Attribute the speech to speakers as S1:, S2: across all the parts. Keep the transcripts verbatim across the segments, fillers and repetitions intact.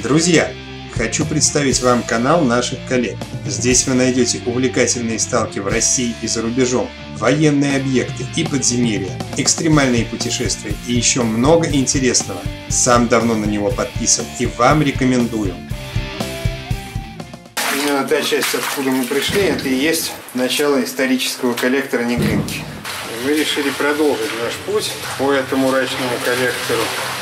S1: Друзья, хочу представить вам канал наших коллег. Здесь вы найдете увлекательные сталки в России и за рубежом, военные объекты и подземелья, экстремальные путешествия и еще много интересного. Сам давно на него подписан и вам рекомендую. Именно та часть, откуда мы пришли, это и есть начало исторического коллектора Неглинки. Мы решили продолжить наш путь по этому мрачному коллектору.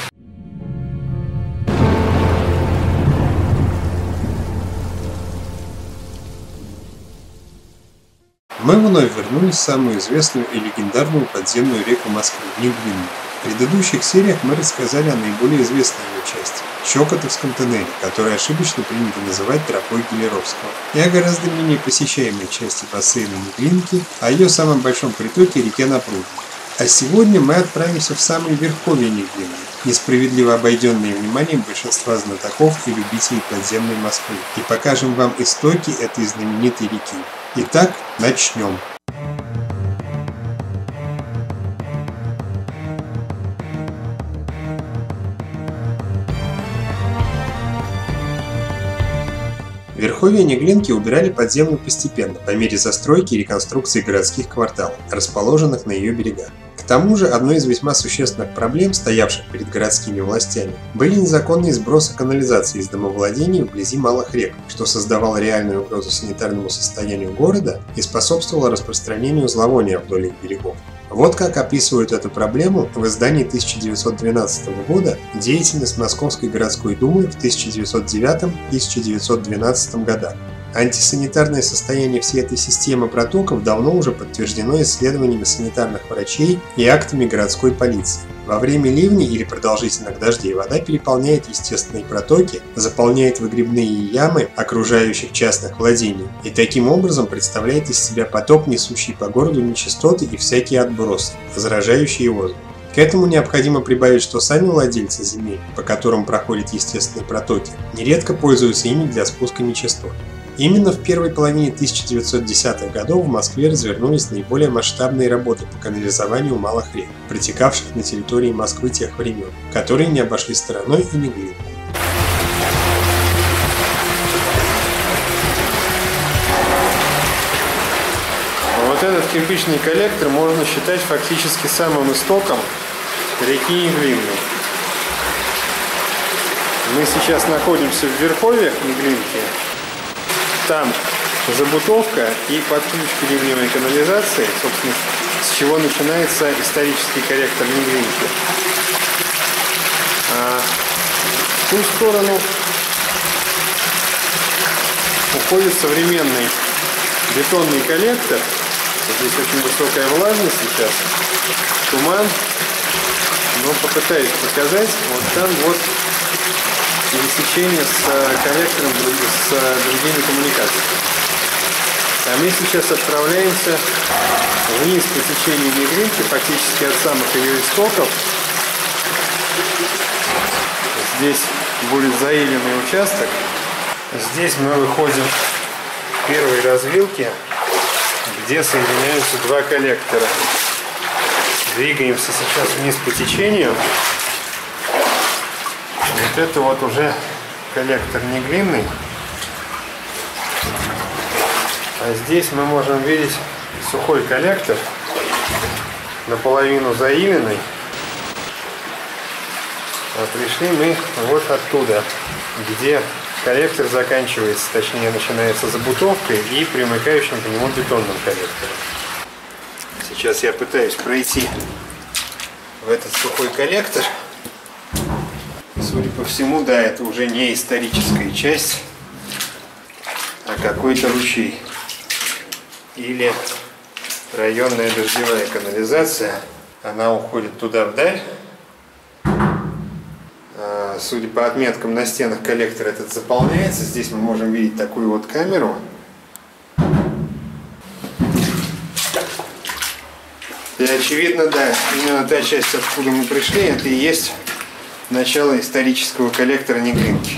S1: Мы вновь вернулись в самую известную и легендарную подземную реку Москвы – Неглинную. В предыдущих сериях мы рассказали о наиболее известной ее части – Щекотовском тоннеле, который ошибочно принято называть тропой Гелеровского, и о гораздо менее посещаемой части бассейна Неглинки, о ее самом большом притоке – реке Напрудный. А сегодня мы отправимся в самые верховья Неглинной, несправедливо обойденные вниманием большинства знатоков и любителей подземной Москвы, и покажем вам истоки этой знаменитой реки. Итак, начнем. Верховья Неглинки убирали под землю постепенно, по мере застройки и реконструкции городских кварталов, расположенных на ее берегах. К тому же, одной из весьма существенных проблем, стоявших перед городскими властями, были незаконные сбросы канализации из домовладений вблизи малых рек, что создавало реальную угрозу санитарному состоянию города и способствовало распространению зловония вдоль их берегов. Вот как описывают эту проблему в издании тысяча девятьсот двенадцатого года «Деятельность Московской городской думы в тысяча девятьсот девятом — тысяча девятьсот двенадцатом годах». Антисанитарное состояние всей этой системы протоков давно уже подтверждено исследованиями санитарных врачей и актами городской полиции. Во время ливней или продолжительных дождей вода переполняет естественные протоки, заполняет выгребные ямы окружающих частных владений и таким образом представляет из себя поток, несущий по городу нечистоты и всякие отбросы, заражающие воздух. К этому необходимо прибавить, что сами владельцы земель, по которым проходят естественные протоки, нередко пользуются ими для спуска нечистот. Именно в первой половине тысяча девятьсот десятых годов в Москве развернулись наиболее масштабные работы по канализованию малых рек, протекавших на территории Москвы тех времен, которые не обошли стороной и Неглинку. Вот этот кирпичный коллектор можно считать фактически самым истоком реки Неглинной. Мы сейчас находимся в верховьях Неглинки. Там забутовка и подключка ливневой канализации, собственно, с чего начинается исторический коллектор Неглинки. А в ту сторону уходит современный бетонный коллектор. Здесь очень высокая влажность сейчас, туман, но попытаюсь показать. Вот там вот пересечение с коллектором, с другими коммуникациями. А мы сейчас отправляемся вниз по течению Неглинки, фактически от самых ее истоков. Здесь будет заиленный участок. Здесь мы выходим к первой развилке, где соединяются два коллектора. Двигаемся сейчас вниз по течению. Вот это вот уже коллектор Неглинный. А здесь мы можем видеть сухой коллектор, наполовину заиленный. А пришли мы вот оттуда, где коллектор заканчивается, точнее начинается забутовкой и примыкающим к нему бетонным коллектором. Сейчас я пытаюсь пройти в этот сухой коллектор. Судя по всему, да, это уже не историческая часть, а какой-то ручей. Или районная дождевая канализация. Она уходит туда вдаль. Судя по отметкам на стенах, коллектор этот заполняется. Здесь мы можем видеть такую вот камеру. И очевидно, да, именно та часть, откуда мы пришли, это и есть начало исторического коллектора Неглинки.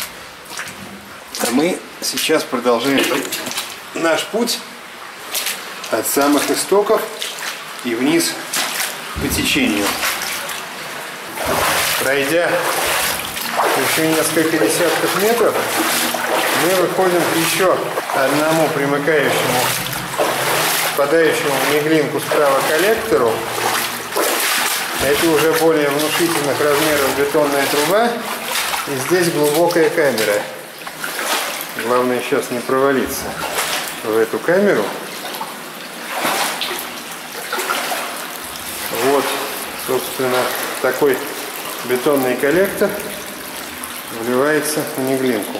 S1: А мы сейчас продолжаем наш путь от самых истоков и вниз по течению. Пройдя еще несколько десятков метров, мы выходим к еще одному примыкающему, впадающему в Неглинку справа коллектору. Это уже более внушительных размеров бетонная труба, и здесь глубокая камера. Главное сейчас не провалиться в эту камеру. Вот, собственно, такой бетонный коллектор вливается в Неглинку.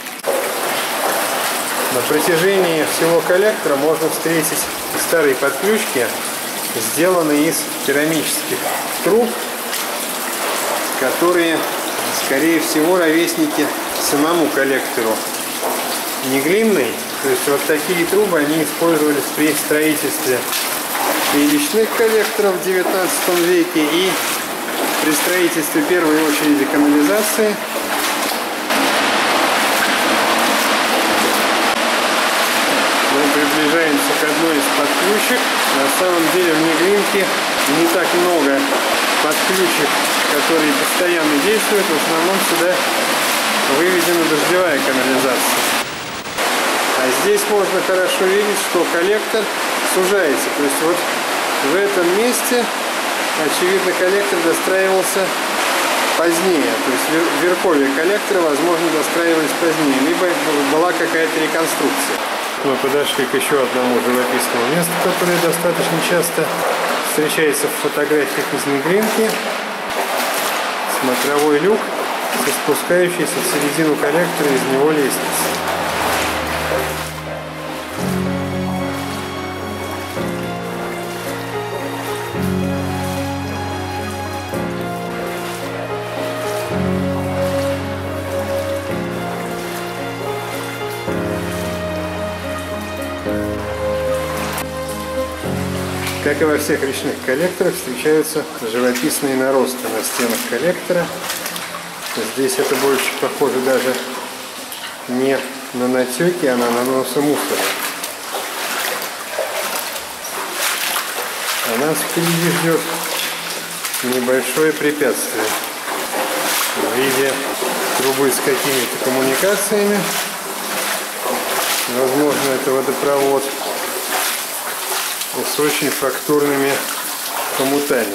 S1: На протяжении всего коллектора можно встретить старые подключки, сделанные из керамических труб, которые, скорее всего, ровесники самому коллектору Неглинной. То есть вот такие трубы они использовались при строительстве перечных коллекторов в девятнадцатом веке и при строительстве первой очереди канализации. Мы приближаемся к одной из подключек. На самом деле в Неглинке не так много подключек, которые постоянно действуют. В основном сюда выведена дождевая канализация. А здесь можно хорошо видеть, что коллектор сужается. То есть вот в этом месте, очевидно, коллектор достраивался позднее. То есть верховья коллектора, возможно, достраивались позднее. Либо была какая-то реконструкция. Мы подошли к еще одному живописному месту, которое достаточно часто встречается в фотографиях из Неглинки. Смотровой люк, спускающийся в середину коллектора, из него лестница. Как и во всех речных коллекторах, встречаются живописные наросты на стенах коллектора. Здесь это больше похоже даже не на натеки, а на наносы мусора. А нас впереди ждет небольшое препятствие в виде трубы с какими-то коммуникациями. Возможно, это водопровод. С очень фактурными хомутами.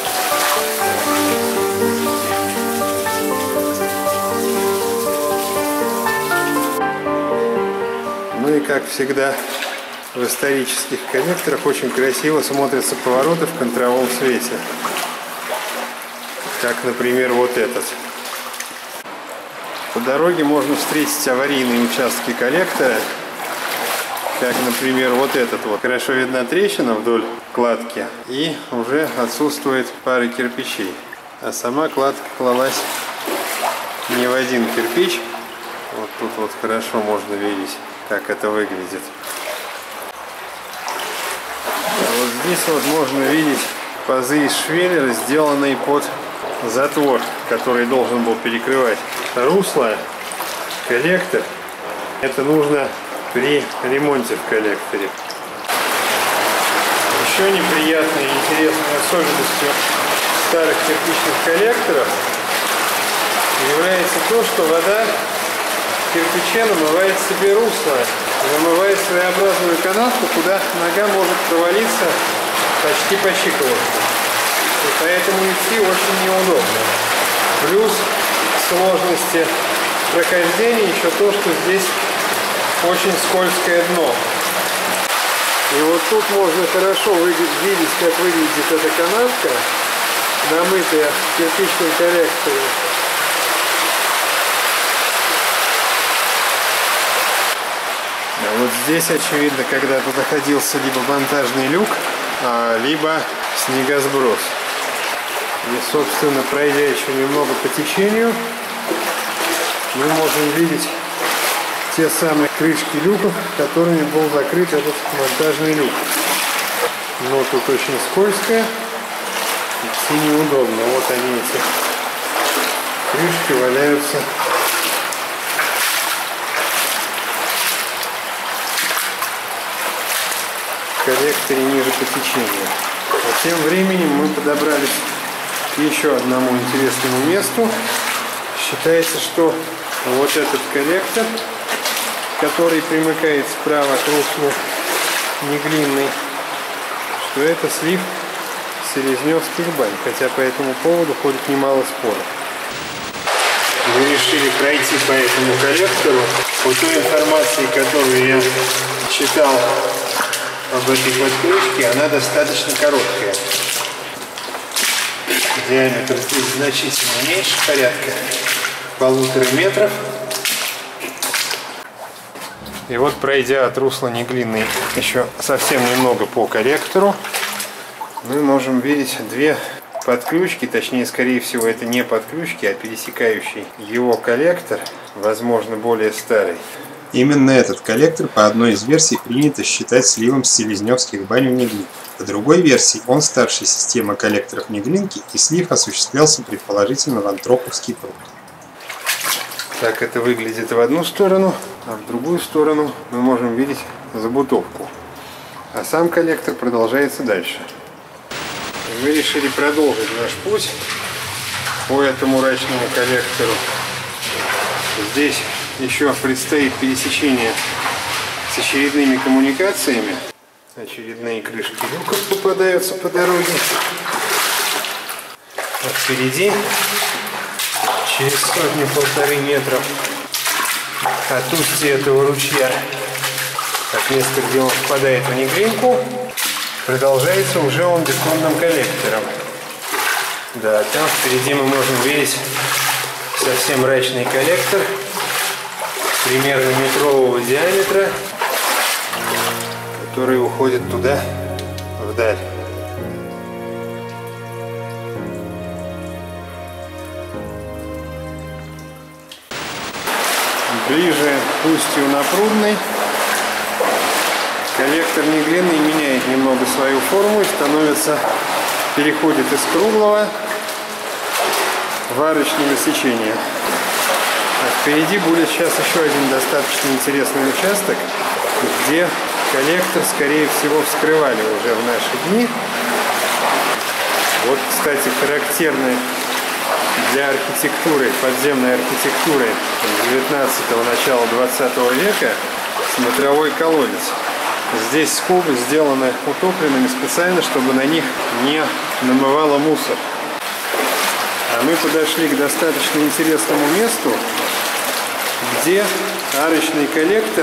S1: Ну и как всегда в исторических коллекторах очень красиво смотрятся повороты в контровом свете. Как, например, вот этот. По дороге можно встретить аварийные участки коллектора. Как, например, вот этот вот. Хорошо видна трещина вдоль кладки, и уже отсутствует пара кирпичей. А сама кладка клалась не в один кирпич. Вот тут вот хорошо можно видеть, как это выглядит. А вот здесь вот можно видеть пазы из швеллера, сделанные под затвор, который должен был перекрывать русло, коллектор. Это нужно при ремонте в коллекторе. Еще неприятной и интересной особенностью старых кирпичных коллекторов является то, что вода в кирпиче намывает себе русло, намывает своеобразную канавку, куда нога может провалиться почти по щиколотку. И поэтому идти очень неудобно. Плюс сложности прохождения еще то, что здесь очень скользкое дно. И вот тут можно хорошо видеть, как выглядит эта канавка, намытая в кирпичном коллекторе. А вот здесь, очевидно, когда-то находился либо монтажный люк, либо снегосброс. И, собственно, пройдя еще немного по течению, мы можем видеть те самые крышки люков, которыми был закрыт этот монтажный люк. Но тут очень скользко, идти неудобно. Вот они, эти крышки, валяются в коллекторе ниже по течению. А тем временем мы подобрались к еще одному интересному месту.
S2: Считается, что вот этот коллектор, который примыкает справа к руслу неглинный, что это слив селезневских бань, хотя по этому поводу ходит немало споров. Мы решили пройти по этому коллектору. По той информации, которую я читал об этой подключке, она достаточно короткая. Диаметр здесь значительно меньше, порядка полутора метров. И вот, пройдя от русла неглинный еще совсем немного по коллектору, мы можем видеть две подключки, точнее, скорее всего, это не подключки, а пересекающий его коллектор, возможно, более старый.
S1: Именно этот коллектор по одной из версий принято считать сливом с селезневских бань в Неглин. По другой версии, он старше системы коллекторов Неглинки, и слив осуществлялся предположительно в Антроповский пруд.
S2: Так это выглядит в одну сторону, а в другую сторону мы можем видеть забутовку. А сам коллектор продолжается дальше. И мы решили продолжить наш путь по этому рачному коллектору. Здесь еще предстоит пересечение с очередными коммуникациями. Очередные крышки люков попадаются по дороге. Вот впереди, через сотню-полторы метров от устья этого ручья, от места, где он впадает в Неглинку, продолжается уже он бетонным коллектором. Да, там впереди мы можем видеть совсем мрачный коллектор, примерно метрового диаметра, который уходит туда, вдаль. Ближе к устью Напрудной коллектор Неглинный меняет немного свою форму и становится, переходит из круглого в арочное сечение. А впереди будет сейчас еще один достаточно интересный участок, где коллектор, скорее всего, вскрывали уже в наши дни. Вот, кстати, характерный для архитектуры, подземной архитектуры девятнадцатого, начала двадцатого века смотровой колодец. Здесь скобы сделаны утопленными специально, чтобы на них не намывало мусор. А мы подошли к достаточно интересному месту, где арочный коллектор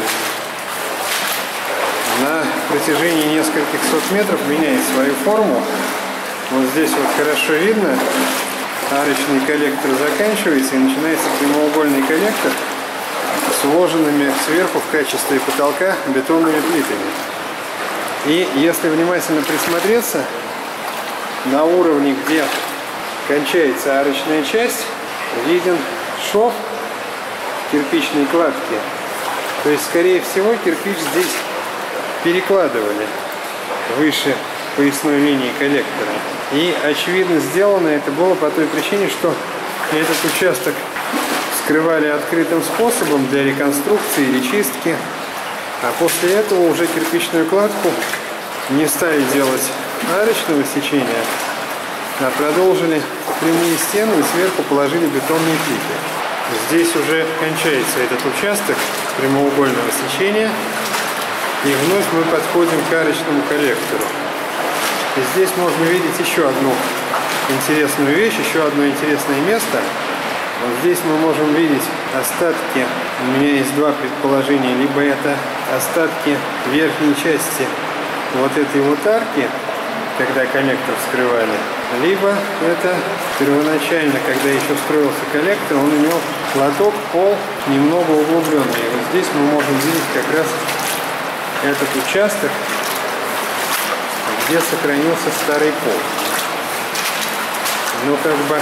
S2: на протяжении нескольких сот метров меняет свою форму. Вот здесь вот хорошо видно, арочный коллектор заканчивается и начинается прямоугольный коллектор с уложенными сверху в качестве потолка бетонными плитами. И если внимательно присмотреться, на уровне, где кончается арочная часть, виден шов кирпичной кладки. То есть, скорее всего, кирпич здесь перекладывали выше поясной линии коллектора. И, очевидно, сделано это было по той причине, что этот участок вскрывали открытым способом для реконструкции или чистки. А после этого уже кирпичную кладку не стали делать арочного сечения, а продолжили прямые стены и сверху положили бетонные плиты. Здесь уже кончается этот участок прямоугольного сечения, и вновь мы подходим к арочному коллектору. И здесь можно видеть еще одну интересную вещь, еще одно интересное место. Вот здесь мы можем видеть остатки, у меня есть два предположения, либо это остатки верхней части вот этой вот арки, когда коллектор вскрывали, либо это первоначально, когда еще строился коллектор, он имел лоток, пол немного углубленный. И вот здесь мы можем видеть как раз этот участок, где сохранился старый пол. Но как бы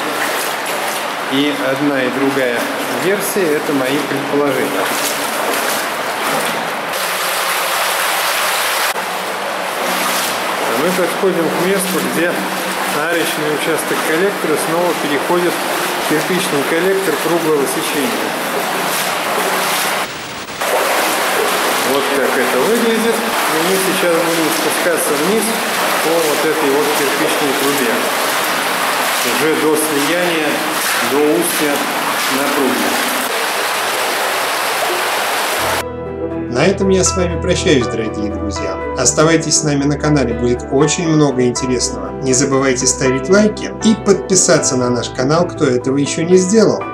S2: и одна, и другая версия — это мои предположения. Мы подходим к месту, где арочный участок коллектора снова переходит в кирпичный коллектор круглого сечения. Вот как это выглядит. И мы сейчас будем спускаться вниз по вот этой вот кирпичной трубе. Уже до слияния, до устья напругно.
S1: На этом я с вами прощаюсь, дорогие друзья. Оставайтесь с нами на канале, будет очень много интересного. Не забывайте ставить лайки и подписаться на наш канал, кто этого еще не сделал.